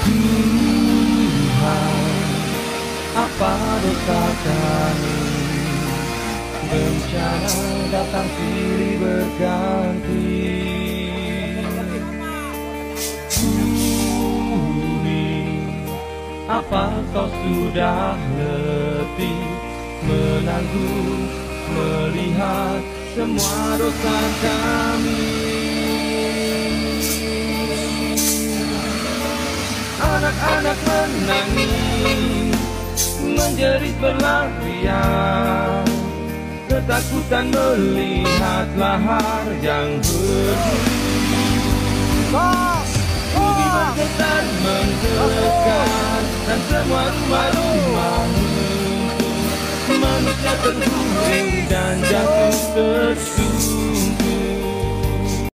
Tuhan, apa dosa kami? Bencana datang silih berganti. Bumi, apa kau sudah letih menanggung, melihat semua dosa kami? Anak-anak menangis, menjerit berlarian, ketakutan melihat lahar yang berduri. Bumi bergetar mendekat, dan semua rumah-rumah runtuh. Manusia terguling dan jatuh tersusun.